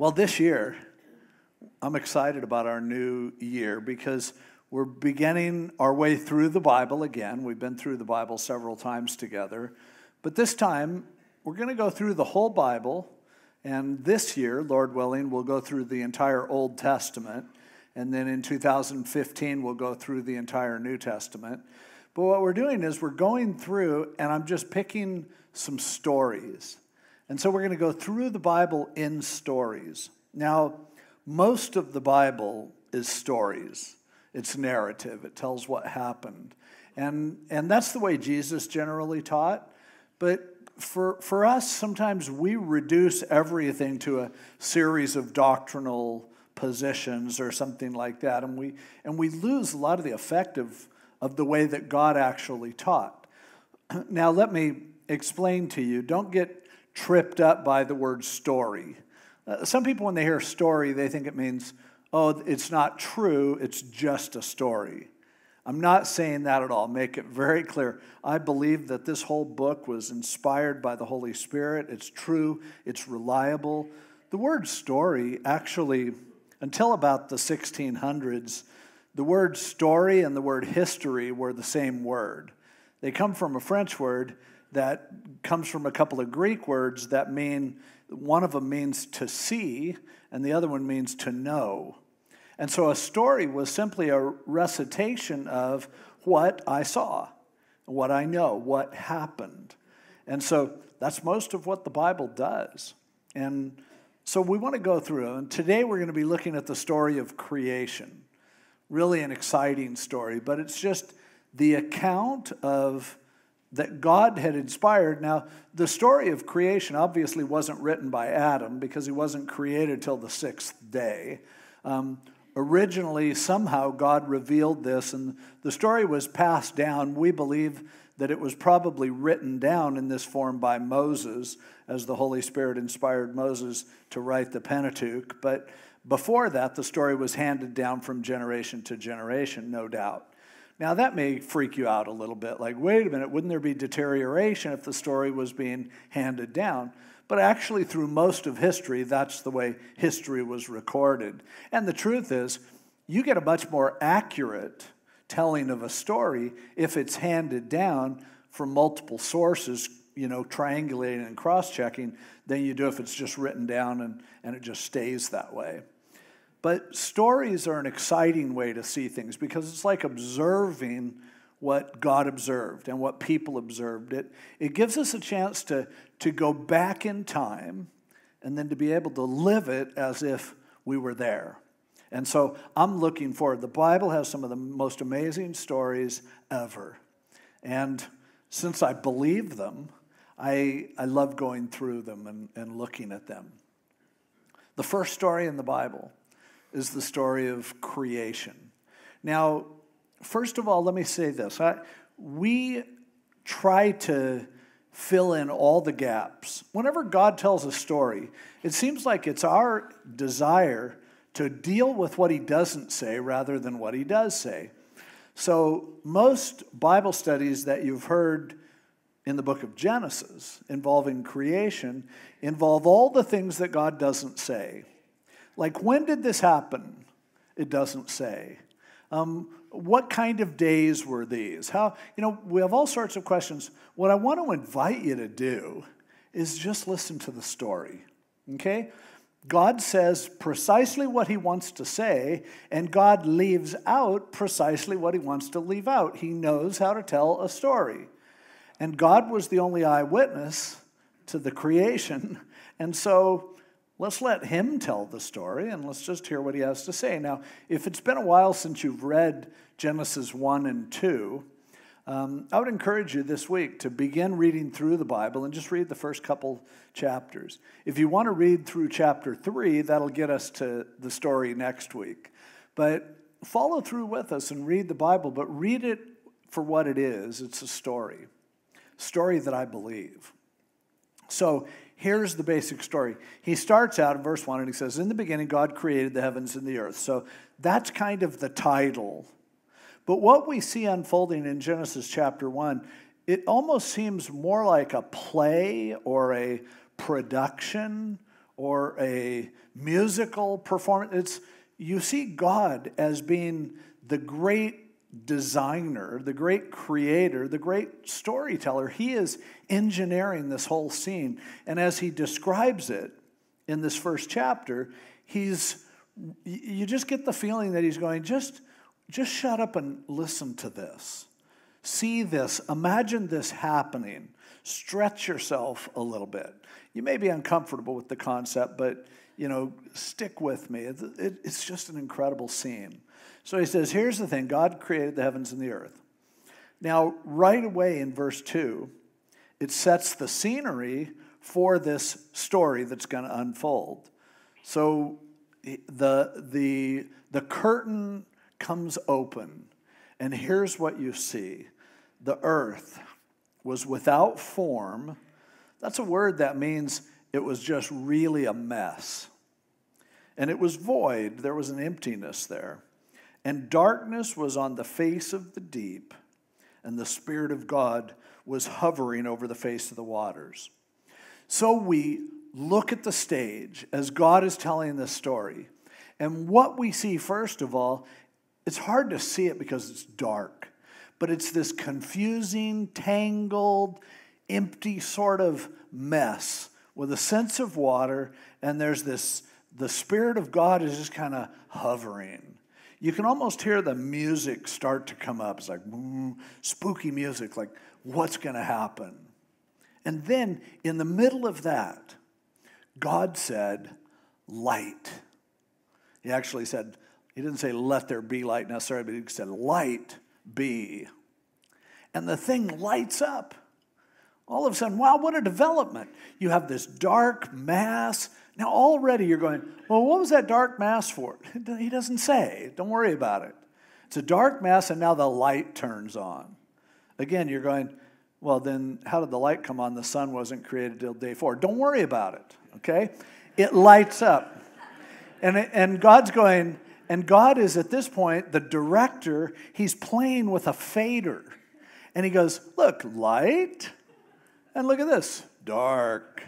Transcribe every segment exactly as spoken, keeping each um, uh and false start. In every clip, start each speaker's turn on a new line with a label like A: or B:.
A: Well, this year, I'm excited about our new year because we're beginning our way through the Bible again. We've been through the Bible several times together. But this time, we're going to go through the whole Bible. And this year, Lord willing, we'll go through the entire Old Testament. And then in two thousand fifteen, we'll go through the entire New Testament. But what we're doing is we're going through, and I'm just picking some stories. And so we're going to go through the Bible in stories. Now, most of the Bible is stories. It's narrative. It tells what happened. And, and that's the way Jesus generally taught. But for, for us, sometimes we reduce everything to a series of doctrinal positions or something like that. And we, and we lose a lot of the effect of, of the way that God actually taught. Now, let me explain to you. Don't get tripped up by the word story. Uh, some people, when they hear story, they think it means, oh, it's not true, it's just a story. I'm not saying that at all. Make it very clear. I believe that this whole book was inspired by the Holy Spirit. It's true, it's reliable. The word story, actually, until about the sixteen hundreds, the word story and the word history were the same word. They come from a French word that comes from a couple of Greek words that mean, one of them means to see, and the other one means to know. And so a story was simply a recitation of what I saw, what I know, what happened. And so that's most of what the Bible does. And so we want to go through it. And today we're going to be looking at the story of creation. Really an exciting story, but it's just the account of that God had inspired. Now, the story of creation obviously wasn't written by Adam because he wasn't created till the sixth day. Um, originally, somehow, God revealed this, and the story was passed down. We believe that it was probably written down in this form by Moses, as the Holy Spirit inspired Moses to write the Pentateuch. But before that, the story was handed down from generation to generation, no doubt. Now, that may freak you out a little bit, like, wait a minute, wouldn't there be deterioration if the story was being handed down? But actually, through most of history, that's the way history was recorded. And the truth is, you get a much more accurate telling of a story if it's handed down from multiple sources, you know, triangulating and cross-checking, than you do if it's just written down and, and it just stays that way. But stories are an exciting way to see things because it's like observing what God observed and what people observed. It, it gives us a chance to, to go back in time and then to be able to live it as if we were there. And so I'm looking forward. The Bible has some of the most amazing stories ever. And since I believe them, I, I love going through them and, and looking at them. The first story in the Bible is the story of creation. Now, first of all, let me say this. I, we try to fill in all the gaps. Whenever God tells a story, it seems like it's our desire to deal with what he doesn't say rather than what he does say. So most Bible studies that you've heard in the book of Genesis involving creation involve all the things that God doesn't say. Like, when did this happen? It doesn't say. Um, what kind of days were these? How, you know, we have all sorts of questions. What I want to invite you to do is just listen to the story, okay? God says precisely what he wants to say, and God leaves out precisely what he wants to leave out. He knows how to tell a story. And God was the only eyewitness to the creation, and so let's let him tell the story, and let's just hear what he has to say. Now, if it's been a while since you've read Genesis one and two, um, I would encourage you this week to begin reading through the Bible and just read the first couple chapters. If you want to read through chapter three, that'll get us to the story next week. But follow through with us and read the Bible, but read it for what it is. It's a story, story that I believe. So here's the basic story. He starts out in verse one and he says, in the beginning, God created the heavens and the earth. So that's kind of the title. But what we see unfolding in Genesis chapter one, it almost seems more like a play or a production or a musical performance. It's, you see God as being the great designer, the great creator, the great storyteller. He is engineering this whole scene. And as he describes it in this first chapter, he's, you just get the feeling that he's going, just, just shut up and listen to this. See this, imagine this happening. Stretch yourself a little bit. You may be uncomfortable with the concept, but, you know, stick with me. It, it, it's just an incredible scene. So he says, here's the thing. God created the heavens and the earth. Now, right away in verse two, it sets the scenery for this story that's going to unfold. So the, the, the curtain comes open, and here's what you see. The earth was without form. That's a word that means it was just really a mess. And it was void. There was an emptiness there. And darkness was on the face of the deep, and the Spirit of God was hovering over the face of the waters. So we look at the stage as God is telling this story. And what we see, first of all, it's hard to see it because it's dark. But it's this confusing, tangled, empty sort of mess with a sense of water. And there's this, the Spirit of God is just kind of hovering. You can almost hear the music start to come up. It's like mm, spooky music, like what's going to happen? And then in the middle of that, God said, light. He actually said, he didn't say let there be light necessarily, but he said light be. And the thing lights up. All of a sudden, wow, what a development. You have this dark mass. Now already you're going, well, what was that dark mass for? He doesn't say. Don't worry about it. It's a dark mass, and now the light turns on. Again, you're going, well, then how did the light come on? The sun wasn't created till day four. Don't worry about it, okay? It lights up. And, and God's going, and God is at this point, the director, he's playing with a fader. And he goes, look, light. And look at this, dark,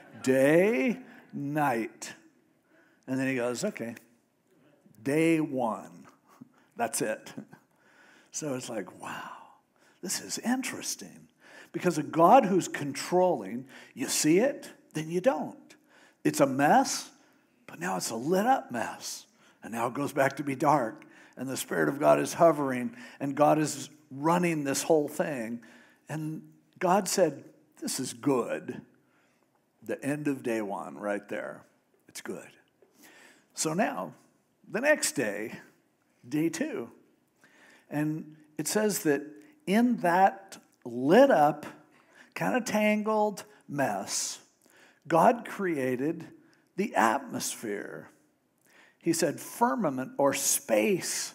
A: day, night. And then he goes, okay, day one. That's it. So it's like, wow, this is interesting. Because a God who's controlling, you see it, then you don't. It's a mess, but now it's a lit up mess. And now it goes back to be dark. And the Spirit of God is hovering, and God is running this whole thing. And God said, this is good. The end of day one right there. It's good. So now, the next day, day two. And it says that in that lit up, kind of tangled mess, God created the atmosphere. He said, firmament or space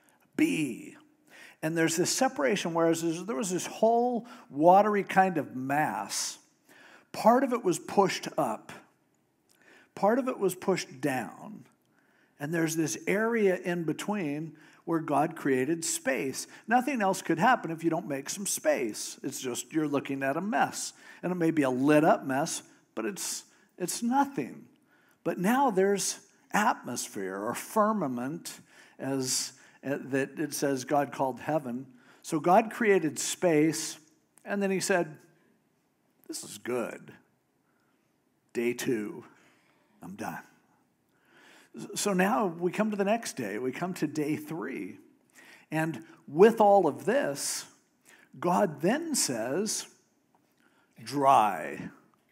A: be. And there's this separation, whereas there was this whole watery kind of mass. Part of it was pushed up. Part of it was pushed down. And there's this area in between where God created space. Nothing else could happen if you don't make some space. It's just you're looking at a mess. And it may be a lit up mess, but it's, it's nothing. But now there's atmosphere or firmament, as uh, that it says God called heaven. So God created space, and then he said, this is good. Day two, I'm done. So now we come to the next day. We come to day three. And with all of this, God then says, dry.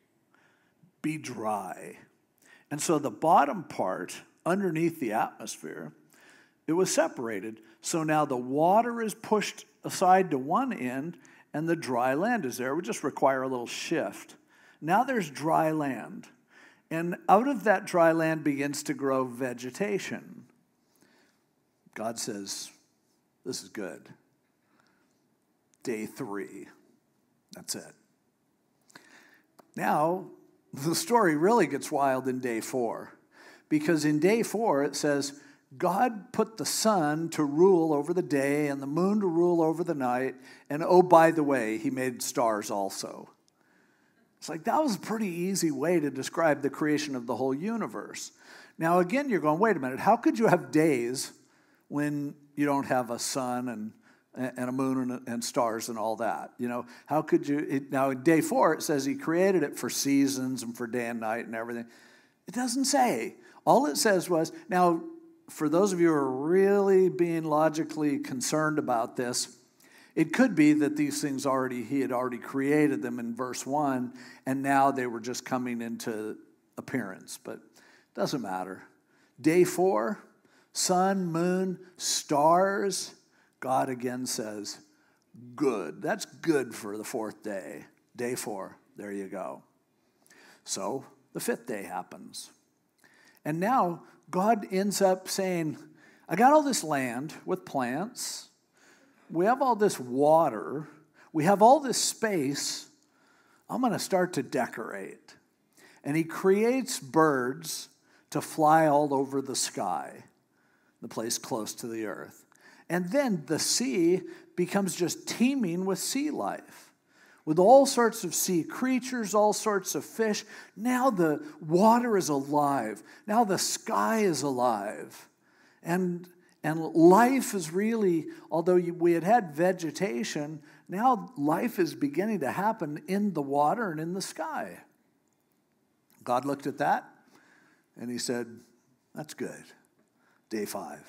A: Be dry. And so the bottom part, underneath the atmosphere, it was separated. So now the water is pushed aside to one end, and the dry land is there. It would just require a little shift. Now there's dry land. And out of that dry land begins to grow vegetation. God says, this is good. Day three. That's it. Now, the story really gets wild in day four. Because in day four, it says, God put the sun to rule over the day and the moon to rule over the night. And oh, by the way, he made stars also. It's like that was a pretty easy way to describe the creation of the whole universe. Now, again, you're going, wait a minute, how could you have days when you don't have a sun and, and a moon and, and stars and all that? You know, how could you, it, now in day four, it says he created it for seasons and for day and night and everything. It doesn't say. All it says was, now, for those of you who are really being logically concerned about this, it could be that these things already, he had already created them in verse one, and now they were just coming into appearance, but it doesn't matter. Day four, sun, moon, stars, God again says, good. That's good for the fourth day. Day four, there you go. So the fifth day happens. And now God ends up saying, I got all this land with plants. We have all this water. We have all this space. I'm going to start to decorate. And he creates birds to fly all over the sky, the place close to the earth. And then the sea becomes just teeming with sea life, with all sorts of sea creatures, all sorts of fish. Now the water is alive. Now the sky is alive. And And life is really, although we had had vegetation, now life is beginning to happen in the water and in the sky. God looked at that, and he said, that's good. Day five.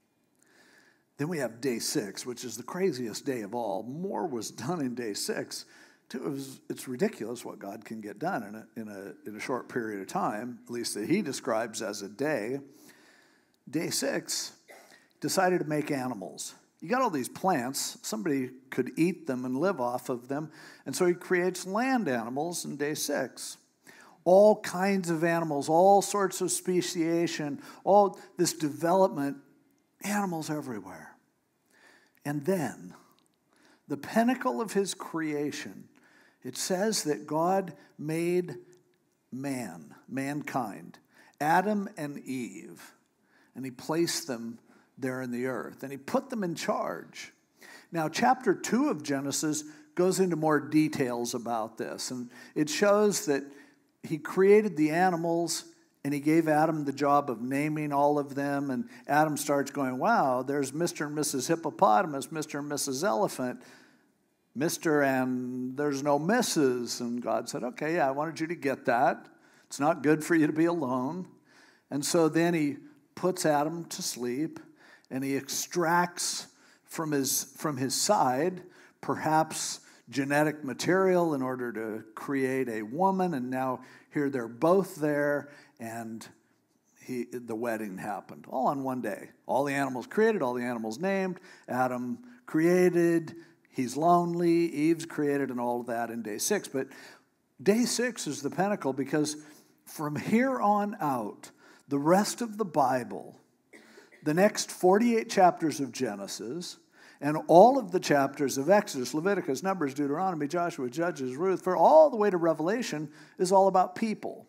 A: Then we have day six, which is the craziest day of all. More was done in day six. It was, it's ridiculous what God can get done in a, in, a, in a short period of time, at least that he describes as a day. Day six, decided to make animals. You got all these plants. Somebody could eat them and live off of them. And so he creates land animals in day six. All kinds of animals, all sorts of speciation, all this development, animals everywhere. And then, the pinnacle of his creation, it says that God made man, mankind, Adam and Eve, and he placed them there in the earth, and he put them in charge. Now, chapter two of Genesis goes into more details about this, and it shows that he created the animals, and he gave Adam the job of naming all of them, and Adam starts going, wow, there's Mister and Missus Hippopotamus, Mister and Missus Elephant, Mister and there's no Missus And God said, okay, yeah, I wanted you to get that. It's not good for you to be alone. And so then he puts Adam to sleep, and he extracts from his, from his side, perhaps genetic material in order to create a woman. And now here they're both there, and he, the wedding happened. All on one day. All the animals created, all the animals named. Adam created, he's lonely, Eve's created, and all of that in day six. But day six is the pinnacle, because from here on out, the rest of the Bible, the next forty-eight chapters of Genesis, and all of the chapters of Exodus, Leviticus, Numbers, Deuteronomy, Joshua, Judges, Ruth, for all the way to Revelation, is all about people.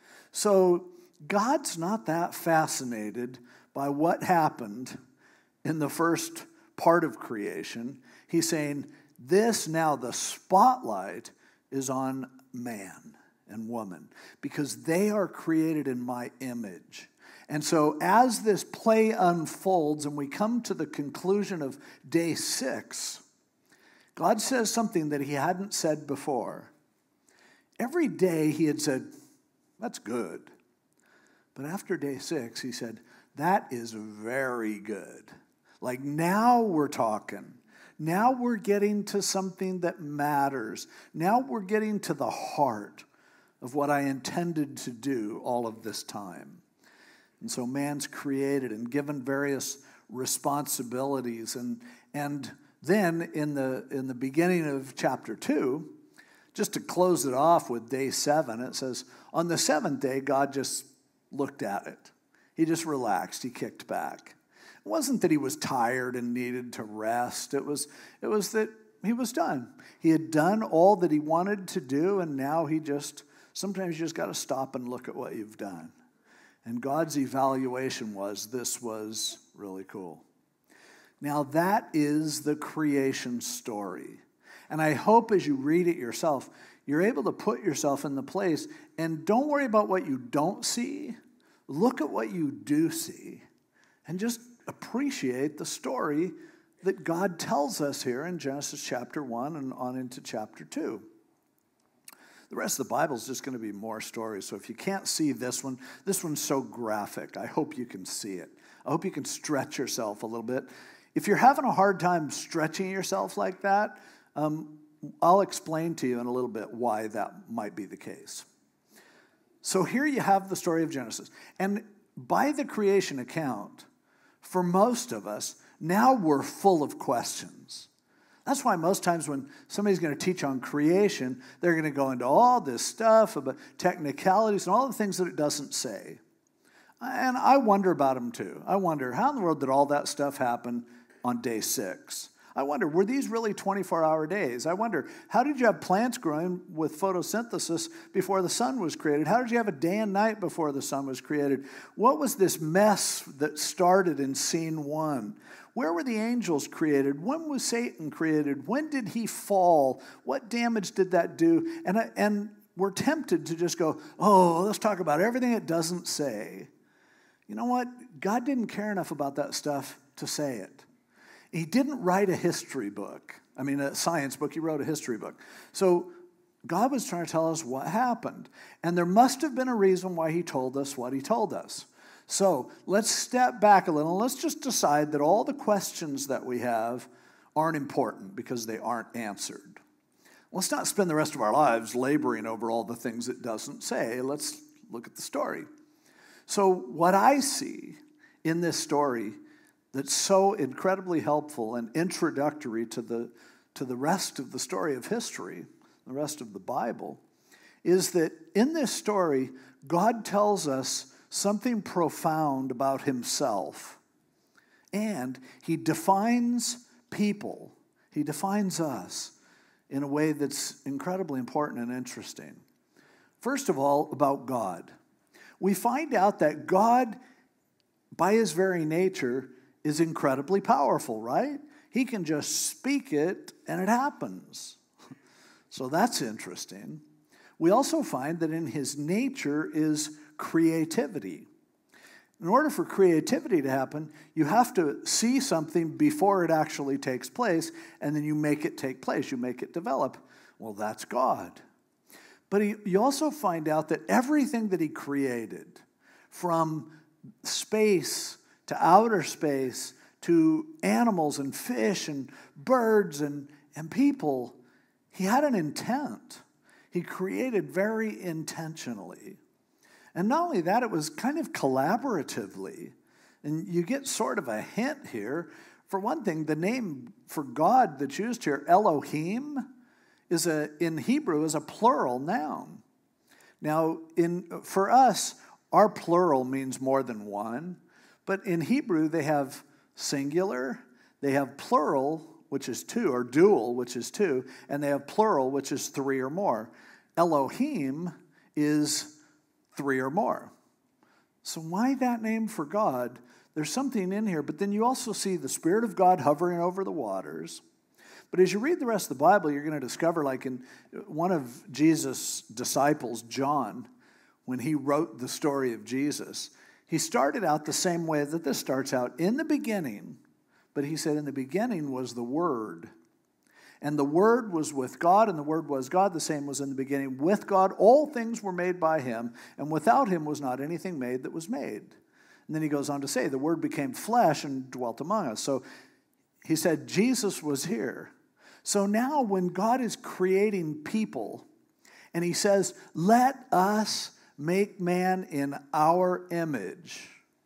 A: So God's not that fascinated by what happened in the first part of creation. He's saying, this now, the spotlight is on man and woman, because they are created in my image. And so as this play unfolds and we come to the conclusion of day six, God says something that he hadn't said before. Every day he had said, that's good. But after day six, he said, that is very good. Like, now we're talking. Now we're getting to something that matters. Now we're getting to the heart of what I intended to do all of this time. And so man's created and given various responsibilities. And, and then in the, in the beginning of chapter two, just to close it off with day seven, it says, on the seventh day, God just looked at it. He just relaxed. He kicked back. It wasn't that he was tired and needed to rest. It was, it was that he was done. He had done all that he wanted to do, and now he just, sometimes you just got to stop and look at what you've done. And God's evaluation was, this was really cool. Now that is the creation story. And I hope as you read it yourself, you're able to put yourself in the place, and don't worry about what you don't see. Look at what you do see, and just appreciate the story that God tells us here in Genesis chapter one and on into chapter two. The rest of the Bible is just going to be more stories. So if you can't see this one, this one's so graphic. I hope you can see it. I hope you can stretch yourself a little bit. If you're having a hard time stretching yourself like that, um, I'll explain to you in a little bit why that might be the case. So here you have the story of Genesis. And by the creation account, for most of us, now we're full of questions. That's why most times when somebody's going to teach on creation, they're going to go into all this stuff about technicalities and all the things that it doesn't say. And I wonder about them too. I wonder, how in the world did all that stuff happen on day six? I wonder, were these really twenty-four hour days? I wonder, how did you have plants growing with photosynthesis before the sun was created? How did you have a day and night before the sun was created? What was this mess that started in scene one? Where were the angels created? When was Satan created? When did he fall? What damage did that do? And, I, and we're tempted to just go, oh, let's talk about everything it doesn't say. You know what? God didn't care enough about that stuff to say it. He didn't write a history book. I mean, a science book. He wrote a history book. So God was trying to tell us what happened. And there must have been a reason why he told us what he told us. So let's step back a little. Let's just decide that all the questions that we have aren't important because they aren't answered. Let's not spend the rest of our lives laboring over all the things it doesn't say. Let's look at the story. So what I see in this story that's so incredibly helpful and introductory to the, to the rest of the story of history, the rest of the Bible, is that in this story, God tells us something profound about himself. And he defines people, he defines us in a way that's incredibly important and interesting. First of all, about God. We find out that God, by his very nature, is incredibly powerful, right? He can just speak it and it happens. So that's interesting. We also find that in his nature is creativity. In order for creativity to happen, you have to see something before it actually takes place, and then you make it take place, you make it develop. Well, that's God. But he, you also find out that everything that he created, from space to outer space to animals and fish and birds and, and people, he had an intent. He created very intentionally. And not only that, it was kind of collaboratively. And you get sort of a hint here. For one thing, the name for God that's used here, Elohim, is a in Hebrew is a plural noun. Now, in for us, our plural means more than one. But in Hebrew, they have singular, they have plural, which is two, or dual, which is two, and they have plural, which is three or more. Elohim is three or more. So why that name for God? There's something in here, but then you also see the Spirit of God hovering over the waters. But as you read the rest of the Bible, you're going to discover, like in one of Jesus' disciples, John, when he wrote the story of Jesus, he started out the same way that this starts out, in the beginning. But he said, in the beginning was the Word. And the Word was with God, and the Word was God. The same was in the beginning with God. All things were made by him, and without him was not anything made that was made. And then he goes on to say, the Word became flesh and dwelt among us. So he said, Jesus was here. So now when God is creating people, and he says, let us make man in our image,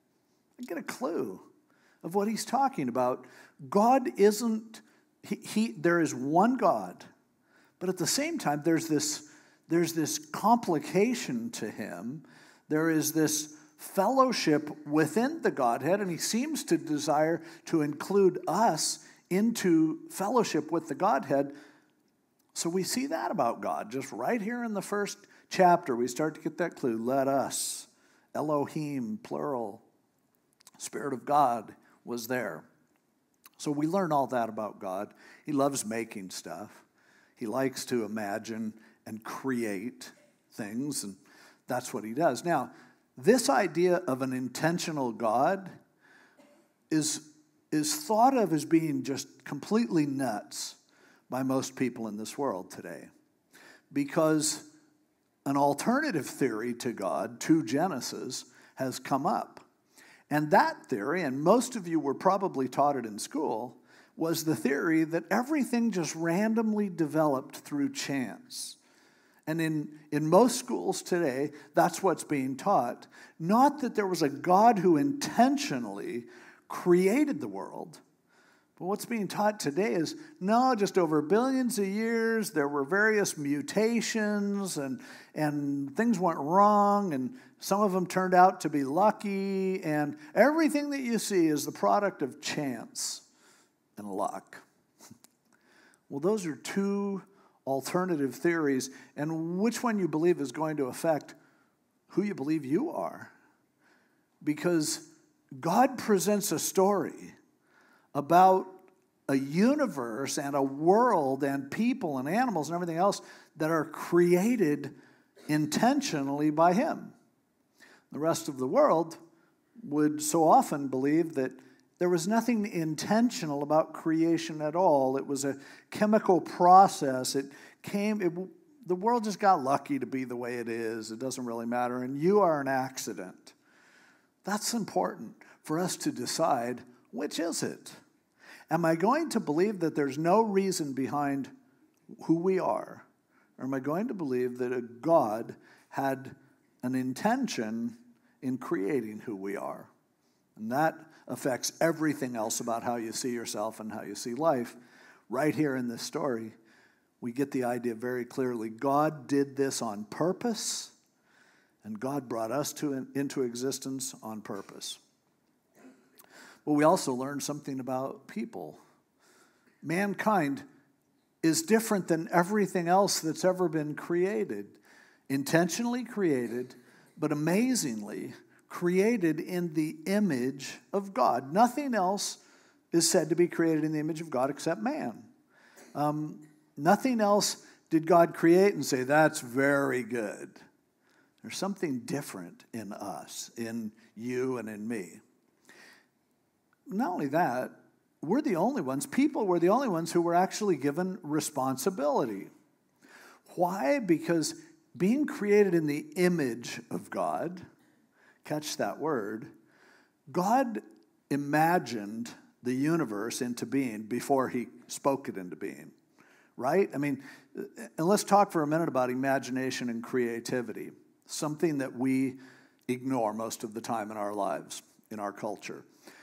A: I get a clue of what he's talking about. God isn't, he, he there is one God, but at the same time, there's this, there's this complication to him. There is this fellowship within the Godhead, and he seems to desire to include us into fellowship with the Godhead. So we see that about God. Just right here in the first chapter, we start to get that clue. Let us, Elohim, plural, Spirit of God was there. So we learn all that about God. He loves making stuff. He likes to imagine and create things, and that's what he does. Now, this idea of an intentional God is, is thought of as being just completely nuts by most people in this world today, because an alternative theory to God, to Genesis, has come up. And that theory, and most of you were probably taught it in school, was the theory that everything just randomly developed through chance. And in, in most schools today, that's what's being taught. Not that there was a God who intentionally created the world, but what's being taught today is, no, just over billions of years, there were various mutations, and, and things went wrong, and some of them turned out to be lucky, and everything that you see is the product of chance and luck. Well, those are two alternative theories, and which one you believe is going to affect who you believe you are. Because God presents a story about a universe and a world and people and animals and everything else that are created intentionally by him. The rest of the world would so often believe that there was nothing intentional about creation at all. It was a chemical process. It came, it, the world just got lucky to be the way it is. It doesn't really matter, and you are an accident. That's important for us to decide, which is it? Am I going to believe that there's no reason behind who we are? Or am I going to believe that a God had an intention in creating who we are? And that affects everything else about how you see yourself and how you see life. Right here in this story, we get the idea very clearly. God did this on purpose, and God brought us to, into existence on purpose. But we also learn something about people. Mankind is different than everything else that's ever been created. Intentionally created, but amazingly created in the image of God. Nothing else is said to be created in the image of God except man. Um, nothing else did God create and say, that's very good. There's something different in us, in you and in me. Not only that, we're the only ones, people were the only ones who were actually given responsibility. Why? Because being created in the image of God, catch that word, God imagined the universe into being before he spoke it into being, right? I mean, and let's talk for a minute about imagination and creativity, something that we ignore most of the time in our lives, in our culture.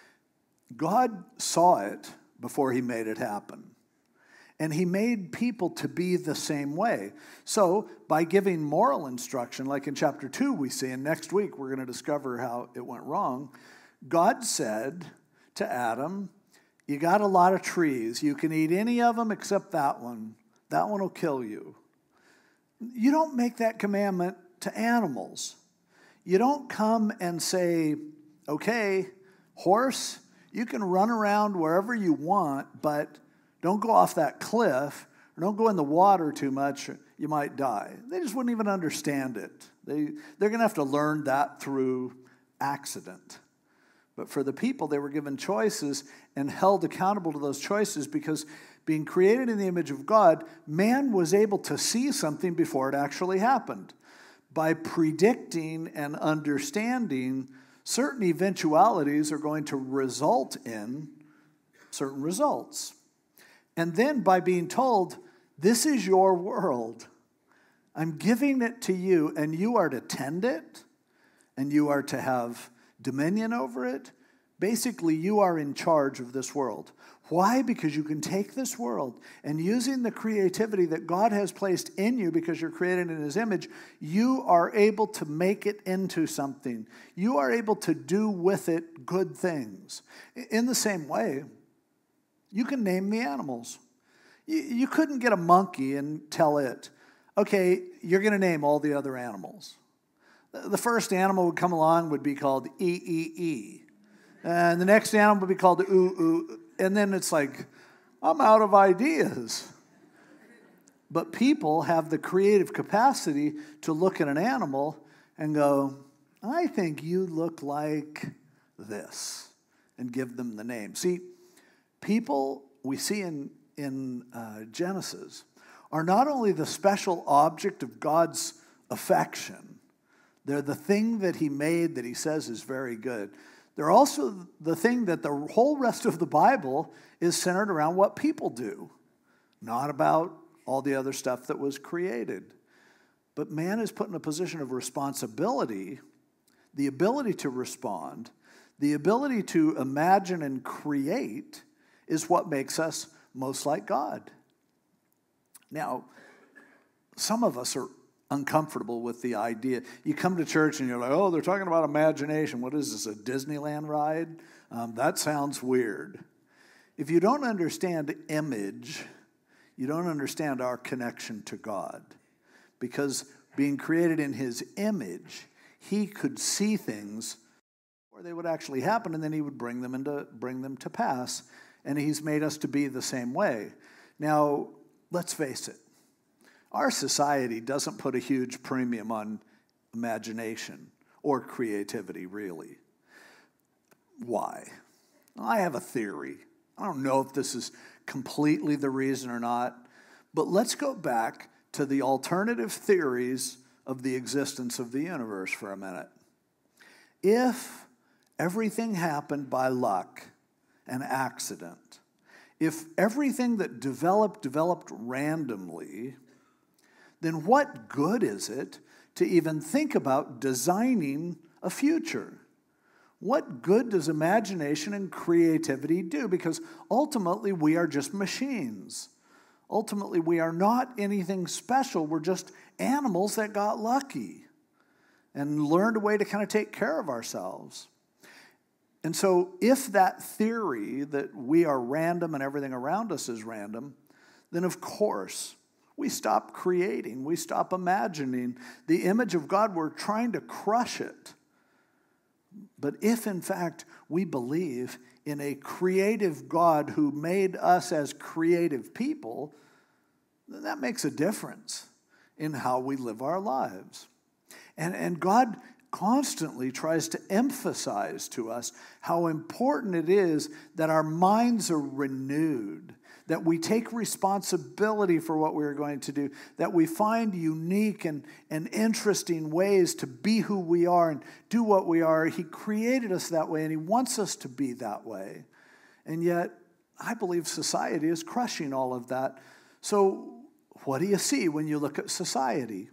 A: God saw it before he made it happen. And he made people to be the same way. So by giving moral instruction, like in chapter two we see, and next week we're going to discover how it went wrong, God said to Adam, you got a lot of trees. You can eat any of them except that one. That one will kill you. You don't make that commandment to animals. You don't come and say, okay, horse, you can run around wherever you want, but don't go off that cliff, or don't go in the water too much, or you might die. They just wouldn't even understand it. They, they're going to have to learn that through accident. But for the people, they were given choices and held accountable to those choices because being created in the image of God, man was able to see something before it actually happened. By predicting and understanding certain eventualities are going to result in certain results. And then by being told, this is your world. I'm giving it to you, and you are to tend it, and you are to have dominion over it. Basically, you are in charge of this world. Why? Because you can take this world and using the creativity that God has placed in you because you're created in his image, you are able to make it into something. You are able to do with it good things. In the same way, you can name the animals. You couldn't get a monkey and tell it, okay, you're going to name all the other animals. The first animal would come along would be called E E E. And the next animal would be called Oo Oo. And then it's like, I'm out of ideas. But people have the creative capacity to look at an animal and go, I think you look like this, and give them the name. See, people we see in, in uh, Genesis are not only the special object of God's affection, they're the thing that he made that he says is very good. They're also the thing that the whole rest of the Bible is centered around what people do, not about all the other stuff that was created. But man is put in a position of responsibility, the ability to respond, the ability to imagine and create is what makes us most like God. Now, some of us are uncomfortable with the idea. You come to church and you're like, oh, they're talking about imagination. What is this, a Disneyland ride? Um, that sounds weird. If you don't understand image, you don't understand our connection to God. Because being created in his image, he could see things where they would actually happen, and then he would bring them into bring them to pass. And he's made us to be the same way. Now, let's face it. Our society doesn't put a huge premium on imagination or creativity, really. Why? I have a theory. I don't know if this is completely the reason or not, but let's go back to the alternative theories of the existence of the universe for a minute. If everything happened by luck and accident, if everything that developed developed randomly, then what good is it to even think about designing a future? What good does imagination and creativity do? Because ultimately we are just machines. Ultimately we are not anything special. We're just animals that got lucky and learned a way to kind of take care of ourselves. And so if that theory that we are random and everything around us is random, then of course we stop creating, we stop imagining. The image of God, we're trying to crush it. But if in fact we believe in a creative God who made us as creative people, then that makes a difference in how we live our lives. And, and God constantly tries to emphasize to us how important it is that our minds are renewed, that we take responsibility for what we're going to do, that we find unique and, and interesting ways to be who we are and do what we are. He created us that way, and he wants us to be that way. And yet, I believe society is crushing all of that. So what do you see when you look at society?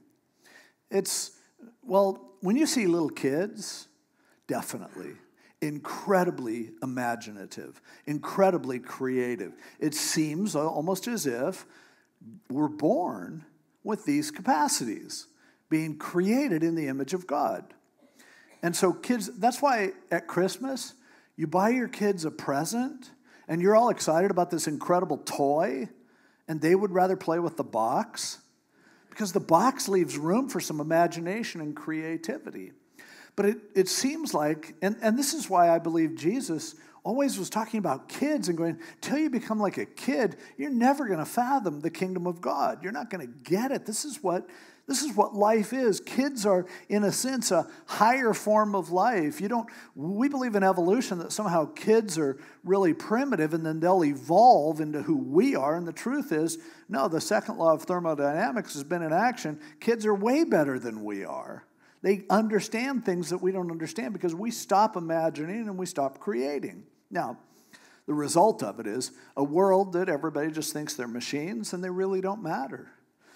A: It's, well, when you see little kids, definitely incredibly imaginative, incredibly creative. It seems almost as if we're born with these capacities, being created in the image of God. And so kids, that's why at Christmas, you buy your kids a present, and you're all excited about this incredible toy, and they would rather play with the box, because the box leaves room for some imagination and creativity. But it, it seems like, and, and this is why I believe Jesus always was talking about kids and going, till you become like a kid, you're never going to fathom the kingdom of God. You're not going to get it. This is what this is what life is. Kids are, in a sense, a higher form of life. You don't. We believe in evolution, that somehow kids are really primitive and then they'll evolve into who we are. And the truth is, no, the second law of thermodynamics has been in action. Kids are way better than we are. They understand things that we don't understand because we stop imagining and we stop creating. Now, the result of it is a world that everybody just thinks they're machines and they really don't matter.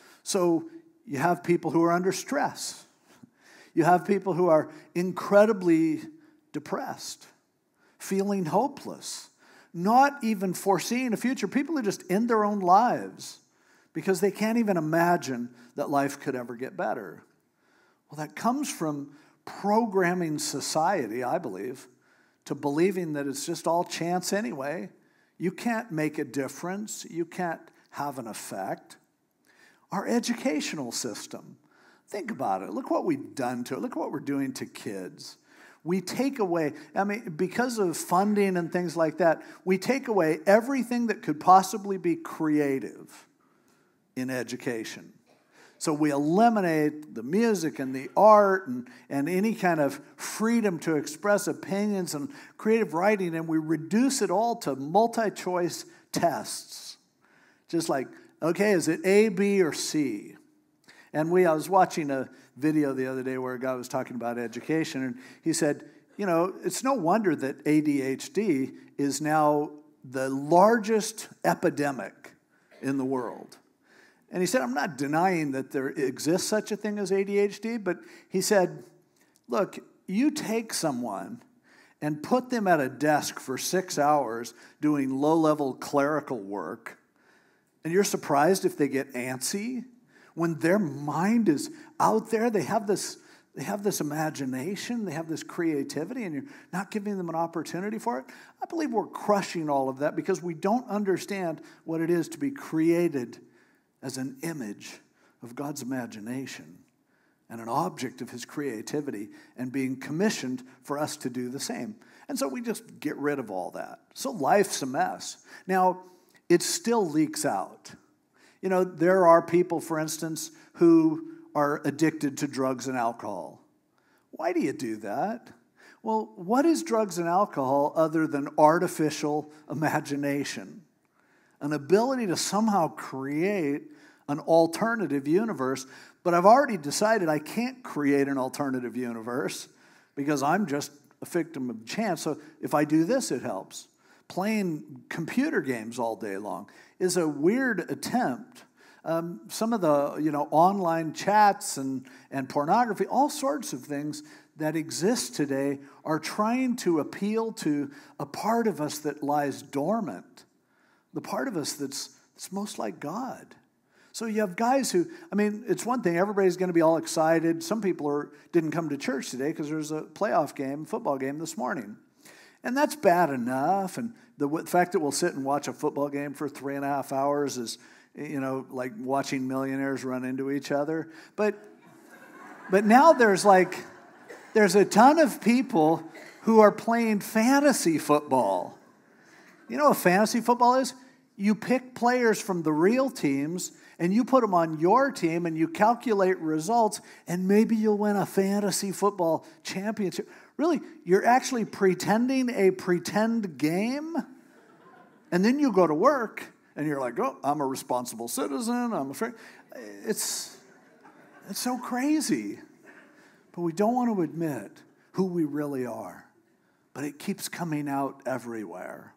A: So you have people who are under stress. You have people who are incredibly depressed, feeling hopeless, not even foreseeing a future. People who just end their own lives because they can't even imagine that life could ever get better. Well, that comes from programming society, I believe, to believing that it's just all chance anyway. You can't make a difference. You can't have an effect. Our educational system, think about it. Look what we've done to it. Look what we're doing to kids. We take away, I mean, because of funding and things like that, we take away everything that could possibly be creative in education. So we eliminate the music and the art and, and any kind of freedom to express opinions and creative writing, and we reduce it all to multi-choice tests. Just like, okay, is it A, B, or C? And we, I was watching a video the other day where a guy was talking about education, and he said, you know, it's no wonder that A D H D is now the largest epidemic in the world. And he said, I'm not denying that there exists such a thing as A D H D, but he said, look, you take someone and put them at a desk for six hours doing low-level clerical work, and you're surprised if they get antsy when their mind is out there. They have this, they have this imagination, they have this creativity, and you're not giving them an opportunity for it. I believe we're crushing all of that because we don't understand what it is to be created as an image of God's imagination and an object of his creativity, and being commissioned for us to do the same. And so we just get rid of all that. So life's a mess. Now, it still leaks out. You know, there are people, for instance, who are addicted to drugs and alcohol. Why do you do that? Well, what is drugs and alcohol other than artificial imagination? An ability to somehow create an alternative universe, but I've already decided I can't create an alternative universe because I'm just a victim of chance. So if I do this, it helps. Playing computer games all day long is a weird attempt. Um, some of the, you know, online chats and, and pornography, all sorts of things that exist today are trying to appeal to a part of us that lies dormant, the part of us that's, that's most like God. So you have guys who, I mean, it's one thing, everybody's going to be all excited. Some people are, didn't come to church today because there's a playoff game, football game this morning. And that's bad enough. And the w- fact that we'll sit and watch a football game for three and a half hours is, you know, like watching millionaires run into each other. But, but now there's like, there's a ton of people who are playing fantasy football. You know what fantasy football is? You pick players from the real teams and you put them on your team and you calculate results, and maybe you'll win a fantasy football championship. Really, you're actually pretending a pretend game, and then you go to work and you're like, oh, I'm a responsible citizen. I'm afraid. It's, it's so crazy. But we don't want to admit who we really are. But it keeps coming out everywhere.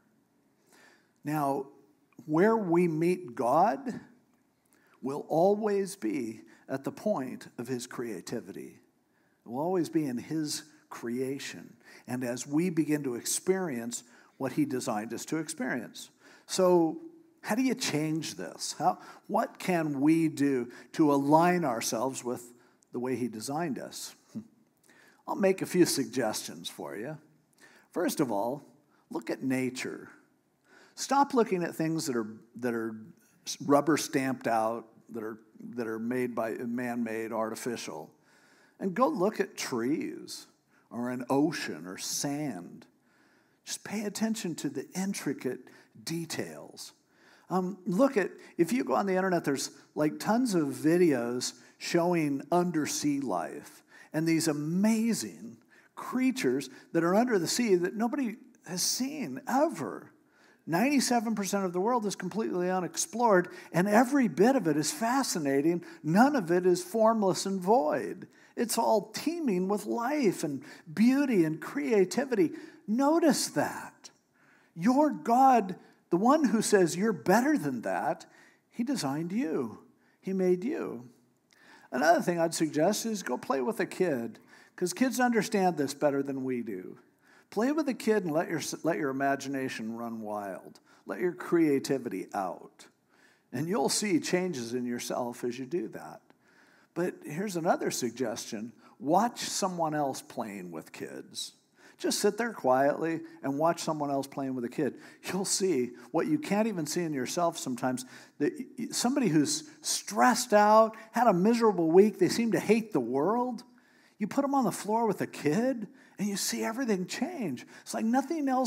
A: Now, where we meet God will always be at the point of his creativity. It will always be in his creation. And as we begin to experience what he designed us to experience. So how do you change this? How, what can we do to align ourselves with the way he designed us? I'll make a few suggestions for you. First of all, look at nature. Stop looking at things that are that are rubber stamped out, that are that are made by man-made, artificial, and go look at trees or an ocean or sand. Just pay attention to the intricate details. Um, look at, if you go on the internet, there's like tons of videos showing undersea life and these amazing creatures that are under the sea that nobody has seen ever. ninety-seven percent of the world is completely unexplored, and every bit of it is fascinating. None of it is formless and void. It's all teeming with life and beauty and creativity. Notice that. Your God, the one who says you're better than that, he designed you. He made you. Another thing I'd suggest is go play with a kid, because kids understand this better than we do. Play with a kid and let your, let your imagination run wild. Let your creativity out. And you'll see changes in yourself as you do that. But here's another suggestion. Watch someone else playing with kids. Just sit there quietly and watch someone else playing with a kid. You'll see what you can't even see in yourself sometimes. That somebody who's stressed out, had a miserable week, they seem to hate the world. You put them on the floor with a kid, and you see everything change. It's like nothing else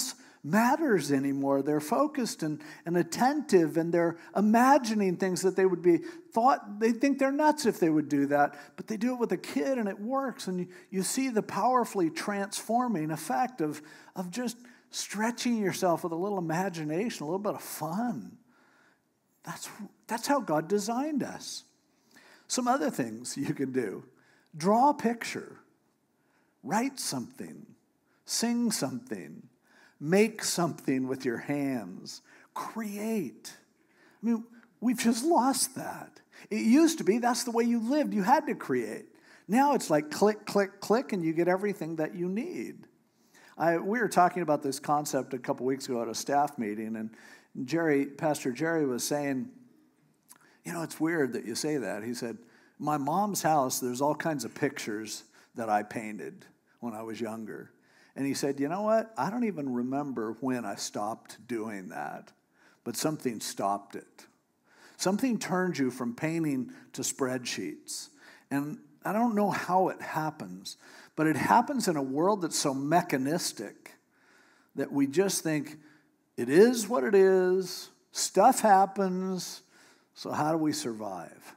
A: matters anymore. They're focused and, and attentive, and they're imagining things that they would be thought, they think they're nuts if they would do that, but they do it with a kid and it works. And you, you see the powerfully transforming effect of, of just stretching yourself with a little imagination, a little bit of fun. That's, that's how God designed us. Some other things you can do. Draw a picture. Write something. Sing something. Make something with your hands. Create. I mean, we've just lost that. It used to be that's the way you lived. You had to create. Now it's like click, click, click, and you get everything that you need. I, we were talking about this concept a couple weeks ago at a staff meeting, and Jerry, Pastor Jerry was saying, you know, it's weird that you say that. He said, my mom's house, there's all kinds of pictures that I painted when I was younger. And he said, you know what? I don't even remember when I stopped doing that, but something stopped it. Something turned you from painting to spreadsheets. And I don't know how it happens, but it happens in a world that's so mechanistic that we just think it is what it is, stuff happens, so how do we survive?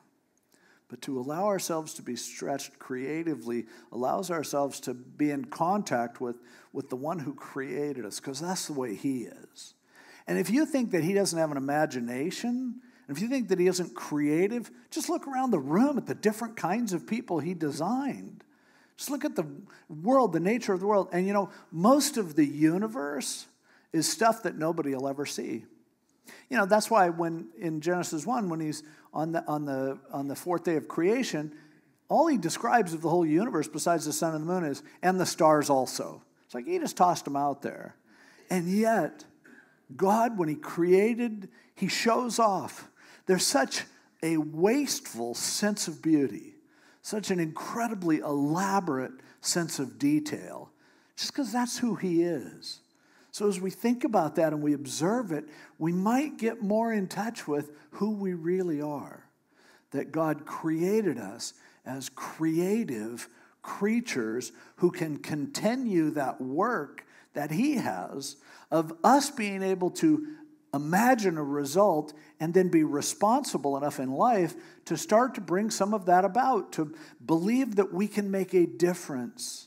A: But to allow ourselves to be stretched creatively allows ourselves to be in contact with, with the one who created us, because that's the way he is. And if you think that he doesn't have an imagination, and if you think that he isn't creative, just look around the room at the different kinds of people he designed. Just look at the world, the nature of the world. And you know, most of the universe is stuff that nobody will ever see. You know, that's why when in Genesis one, when he's on the on the on the fourth day of creation, all he describes of the whole universe besides the sun and the moon is, and the stars also. It's like he just tossed them out there. And yet, God, when he created, he shows off. There's such a wasteful sense of beauty, such an incredibly elaborate sense of detail, just because that's who he is. So as we think about that and we observe it, we might get more in touch with who we really are. That God created us as creative creatures who can continue that work that he has of us being able to imagine a result and then be responsible enough in life to start to bring some of that about, to believe that we can make a difference.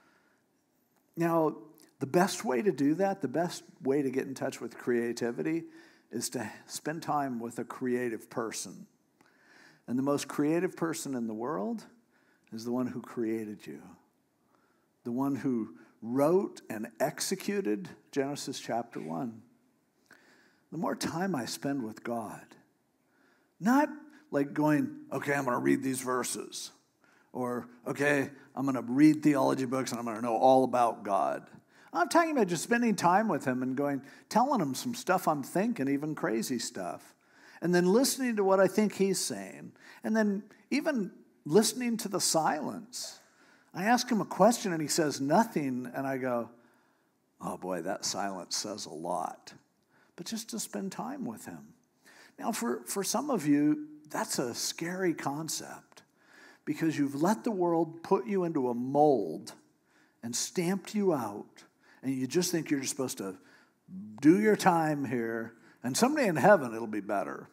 A: Now, the best way to do that, the best way to get in touch with creativity is to spend time with a creative person. And the most creative person in the world is the one who created you. The one who wrote and executed Genesis chapter one. The more time I spend with God, not like going, okay, I'm going to read these verses, or okay, I'm going to read theology books and I'm going to know all about God. I'm talking about just spending time with him and going, telling him some stuff I'm thinking, even crazy stuff. And then listening to what I think he's saying. And then even listening to the silence. I ask him a question and he says nothing. And I go, oh boy, that silence says a lot. But just to spend time with him. Now, for, for some of you, that's a scary concept. Because you've let the world put you into a mold and stamped you out. And you just think you're just supposed to do your time here, and someday in heaven it'll be better.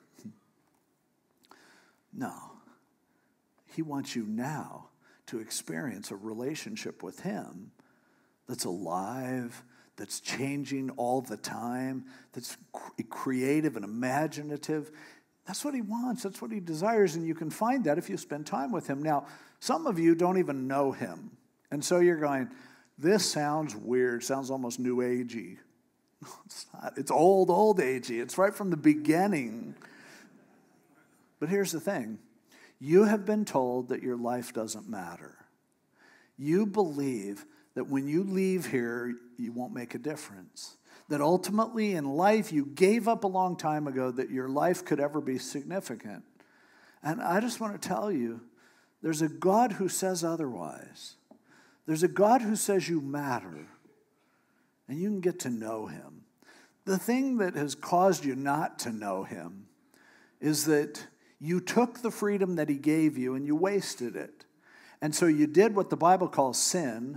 A: No. He wants you now to experience a relationship with him that's alive, that's changing all the time, that's creative and imaginative. That's what he wants. That's what he desires, and you can find that if you spend time with him. Now, some of you don't even know him, and so you're going, this sounds weird, sounds almost new agey. It's not. It's old, old agey. It's right from the beginning. But here's the thing. You have been told that your life doesn't matter. You believe that when you leave here, you won't make a difference. That ultimately in life, you gave up a long time ago that your life could ever be significant. And I just want to tell you, there's a God who says otherwise. There's a God who says you matter, and you can get to know him. The thing that has caused you not to know him is that you took the freedom that he gave you and you wasted it. And so you did what the Bible calls sin.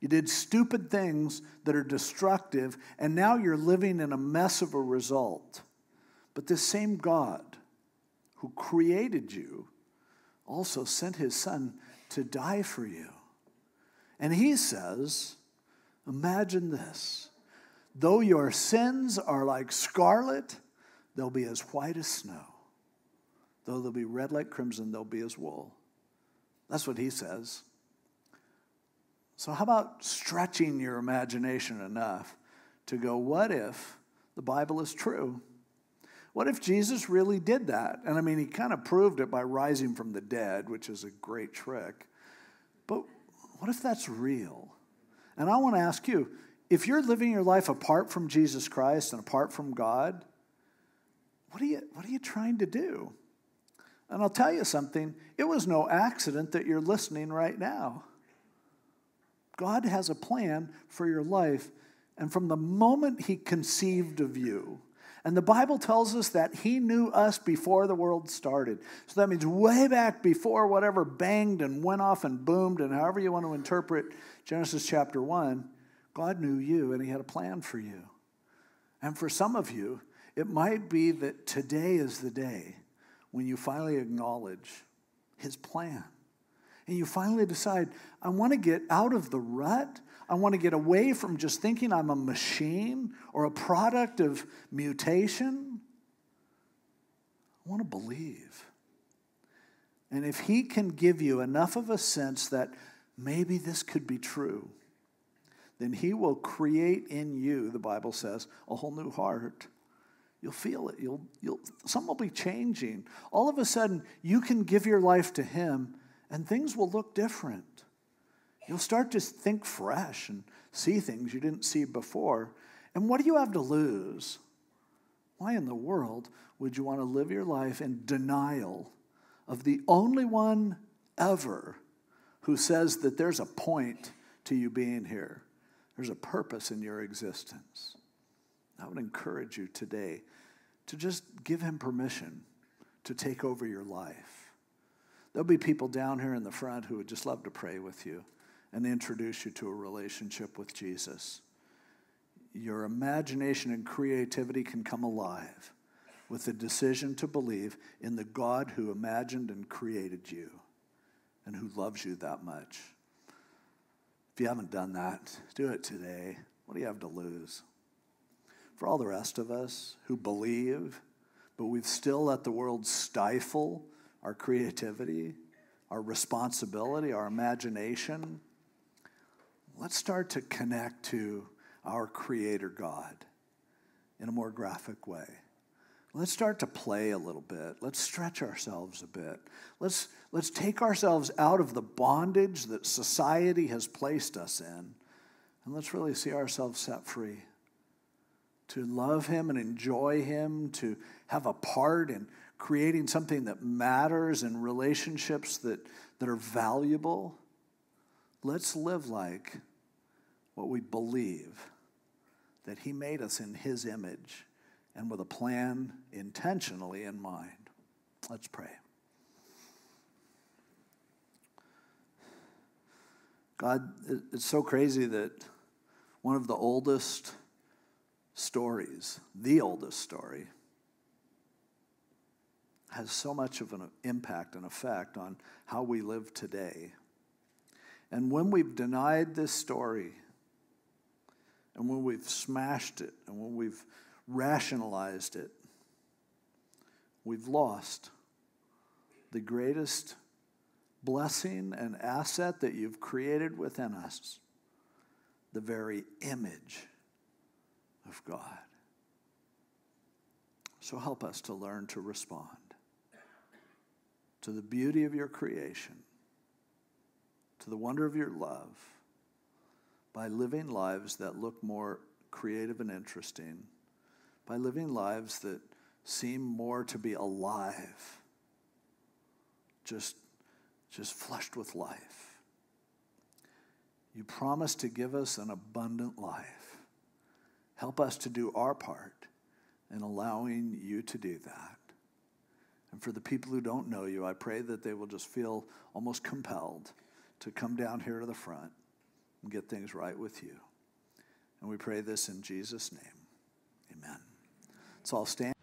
A: You did stupid things that are destructive, and now you're living in a mess of a result. But this same God who created you also sent his son to die for you. And he says, imagine this. Though your sins are like scarlet, they'll be as white as snow. Though they'll be red like crimson, they'll be as wool. That's what he says. So how about stretching your imagination enough to go, what if the Bible is true? What if Jesus really did that? And I mean, he kind of proved it by rising from the dead, which is a great trick. But what if that's real? And I want to ask you, if you're living your life apart from Jesus Christ and apart from God, what are you, what are you trying to do? And I'll tell you something, it was no accident that you're listening right now. God has a plan for your life, and from the moment he conceived of you, and the Bible tells us that he knew us before the world started. So that means way back before whatever banged and went off and boomed, and however you want to interpret Genesis chapter one, God knew you and he had a plan for you. And for some of you, it might be that today is the day when you finally acknowledge his plan. And you finally decide, I want to get out of the rut. I want to get away from just thinking I'm a machine or a product of mutation. I want to believe. And if he can give you enough of a sense that maybe this could be true, then he will create in you, the Bible says, a whole new heart. You'll feel it. You'll, you'll, something will be changing. All of a sudden, you can give your life to him, and things will look different. You'll start to think fresh and see things you didn't see before. And what do you have to lose? Why in the world would you want to live your life in denial of the only one ever who says that there's a point to you being here? There's a purpose in your existence. I would encourage you today to just give him permission to take over your life. There'll be people down here in the front who would just love to pray with you and introduce you to a relationship with Jesus. Your imagination and creativity can come alive with the decision to believe in the God who imagined and created you and who loves you that much. If you haven't done that, do it today. What do you have to lose? For all the rest of us who believe, but we've still let the world stifle our creativity, our responsibility, our imagination, let's start to connect to our Creator God in a more graphic way. Let's start to play a little bit. Let's stretch ourselves a bit. Let's, let's take ourselves out of the bondage that society has placed us in, and let's really see ourselves set free to love him and enjoy him, to have a part in creating something that matters and relationships that, that are valuable. Let's live like what we believe, that he made us in his image and with a plan intentionally in mind. Let's pray. God, it's so crazy that one of the oldest stories, the oldest story, has so much of an impact and effect on how we live today. And when we've denied this story, and when we've smashed it, and when we've rationalized it, we've lost the greatest blessing and asset that you've created within us, the very image of God. So help us to learn to respond to the beauty of your creation, to the wonder of your love, by living lives that look more creative and interesting, by living lives that seem more to be alive, just, just flushed with life. You promise to give us an abundant life. Help us to do our part in allowing you to do that. And for the people who don't know you, I pray that they will just feel almost compelled to come down here to the front and get things right with you. And we pray this in Jesus' name. Amen. Let's all stand.